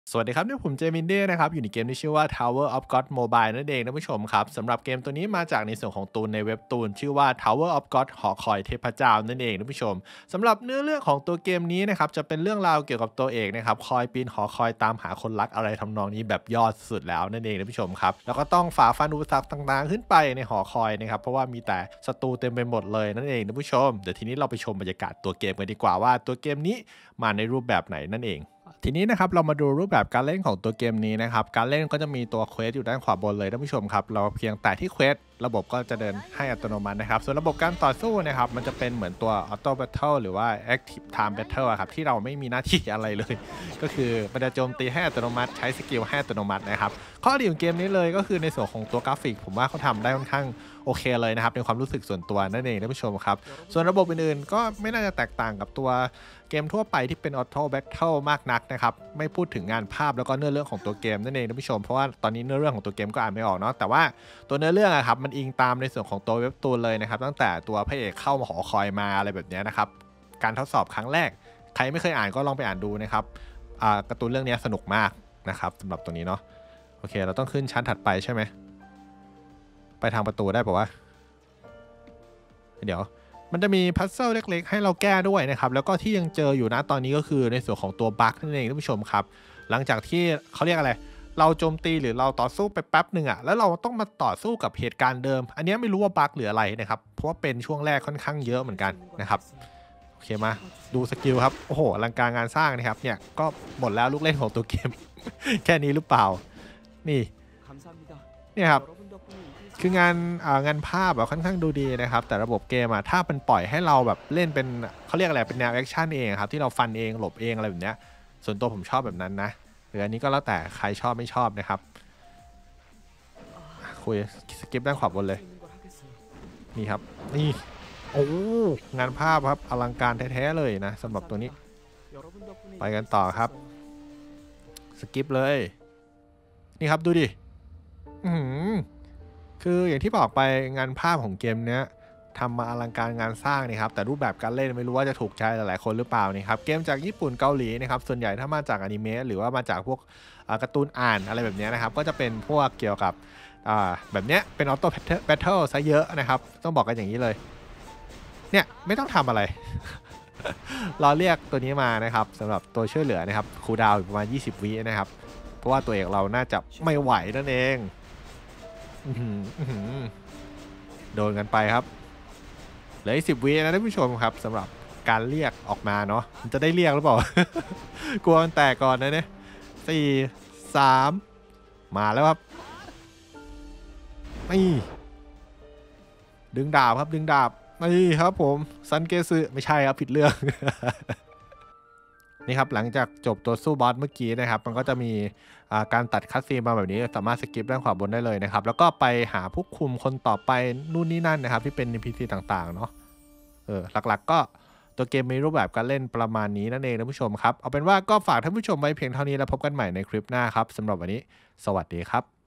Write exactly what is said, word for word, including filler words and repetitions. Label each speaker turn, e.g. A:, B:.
A: สวัสดีครับนี่ผมเจมินเด้นะครับอยู่ในเกมที่ชื่อว่า Tower of God Mobile นั่นเองท่านผู้ชมครับสำหรับเกมตัวนี้มาจากในส่วนของตูนในเว็บตูนชื่อว่า Tower of God หอคอยเทพเจ้านั่นเองท่านผู้ชมสำหรับเนื้อเรื่องของตัวเกมนี้นะครับจะเป็นเรื่องราวเกี่ยวกับตัวเอกนะครับคอยปีนหอคอยตามหาคนรักอะไรทำนองนี้แบบยอดสุดแล้วนั่นเองท่านผู้ชมครับแล้วก็ต้องฝ่าฟันอุปสรรคต่างๆขึ้นไปในหอคอยนะครับเพราะว่ามีแต่ศัตรูเต็มไปหมดเลยนั่นเองท่านผู้ชมเดี๋ยวทีนี้เราไปชมบรรยากาศตัวเกมกันดีกว่าว่าตัวเกมนี้มาในรูปแบบไหนนั่นเอง ทีนี้นะครับเรามาดูรูปแบบการเล่นของตัวเกมนี้นะครับการเล่นก็จะมีตัวเควสอยู่ด้านขวาบนเลยท่านผู้ชมครับเราเพียงแต่ที่เควสระบบก็จะเดินให้อัตโนมัตินะครับส่วนระบบการต่อสู้นะครับมันจะเป็นเหมือนตัวออโต้แบทเทิลหรือว่า Active Time Battle ครับที่เราไม่มีหน้าที่อะไรเลยก็คือมันจะโจมตีให้อัตโนมัติใช้สกิลให้อัตโนมัตินะครับข้อดีของเกมนี้เลยก็คือในส่วนของตัวกราฟิกผมว่าเขาทำได้ค่อนข้างโอเคเลยนะครับในความรู้สึกส่วนตัวนั่นเองท่านผู้ชมครับส่วนระบบอื่นๆก็ไม่น่าจะแตกต่างกับตัวเกมทั่วไปที่เป็นออโต้แบทเทิลมากนักนะครับไม่พูดถึงงานภาพแล้วก็เนื้อเรื่องของตัวเกมนั่นเองท่านผู้ชมเพราะว่าตอนนี้เนื้อเรื่องของตัวเกมก็อ่านไม่ออกเนาะแต่ว่าตัวเนื้อเรื่องอะครับมันอิงตามในส่วนของตัวเว็บตูนเลยนะครับตั้งแต่ตัวพระเอกเข้ามาหอคอยมาอะไรแบบนี้นะครับการทดสอบครั้งแรกใครไม่เคยอ่านก็ลองไปอ่านดูนะครับการ์ตูนเรื่องนี้สนุกมากนะครับสำหรับตรงนี้เนาะโอเคเราต้องขึ้นชั้นถัดไปใช่ไหมไปทางประตูได้ป่าววะเดี๋ยวมันจะมีพัซเซิลเล็กๆให้เราแก้ด้วยนะครับแล้วก็ที่ยังเจออยู่นะตอนนี้ก็คือในส่วนของตัวบั๊กนั่นเองท่านผู้ชมครับหลังจากที่เขาเรียกอะไรเราโจมตีหรือเราต่อสู้ไปแป๊บหนึ่งอะแล้วเราต้องมาต่อสู้กับเหตุการณ์เดิมอันนี้ไม่รู้ว่าบั๊กหรืออะไรนะครับเพราะว่าเป็นช่วงแรกค่อนข้างเยอะเหมือนกันนะครับโอเคมาดูสกิลครับโอ้โหอลังการงานสร้างนะครับเนี่ยก็หมดแล้วลูกเล่นของตัวเกม แค่นี้หรือเปล่านี่เนี่ยครับคืองานงานภาพแบบค่อนข้างดูดีนะครับแต่ระบบเกมอะถ้าเป็นปล่อยให้เราแบบเล่นเป็นเขาเรียกอะไรเป็นแนวแอคชั่นเองครับที่เราฟันเองหลบเองอะไรแบบเนี้ยส่วนตัวผมชอบแบบนั้นนะหรืออันนี้ก็แล้วแต่ใครชอบไม่ชอบนะครับคุยสกิปด้านขวาบนเลยนี่ครับนี่โอ้งานภาพครับอลังการแท้ๆเลยนะสำหรับตัวนี้ไปกันต่อครับสกิปเลยนี่ครับดูดิอืมคืออย่างที่บอกไปงานภาพของเกมเนี้ยทำมาอลังการงานสร้างนี่ครับแต่รูปแบบการเล่นไม่รู้ว่าจะถูกใจหลายๆคนหรือเปล่านี่ครับเกมจากญี่ปุ่นเกาหลีนะครับส่วนใหญ่ถ้ามาจากอนิเมะหรือว่ามาจากพวกการ์ตูนอ่านอะไรแบบนี้นะครับก็จะเป็นพวกเกี่ยวกับแบบเนี้ยเป็นออโต้แบทเทิลซะเยอะนะครับต้องบอกกันอย่างนี้เลยเนี่ยไม่ต้องทำอะไรรอเรียกตัวนี้มานะครับสำหรับตัวช่วยเหลือนะครับคูลดาวน์อยู่ประมาณยี่สิบวินะครับเพราะว่าตัวเอกเราน่าจะไม่ไหวนั่นเองโดนกันไปครับเหลืออีกสิบวินะท่านผู้ชมครับสำหรับการเรียกออกมาเนาะมันจะได้เรียกหรือเปล่า กลัวมันแตกก่อนนะเนี่ยสี่สามมาแล้วครับนี่ดึงดาบครับดึงดาบนี่ครับผมซันเกซึไม่ใช่ครับผิดเรื่องนี่ครับหลังจากจบตัวสู้บอสเมื่อกี้นะครับมันก็จะมีการตัดคัตซีนมาแบบนี้สามารถสกิปด้านขวาบนได้เลยนะครับแล้วก็ไปหาผู้คุมคนต่อไปนู่นนี่นั่นนะครับที่เป็น เอ็น พี ซี ต่างๆเนาะเออหลักๆก็ตัวเกมมีรูปแบบการเล่นประมาณนี้นั่นเองท่านผู้ชมครับเอาเป็นว่าก็ฝากท่านผู้ชมไว้เพียงเท่านี้แล้วพบกันใหม่ในคลิปหน้าครับสำหรับวันนี้สวัสดีครับ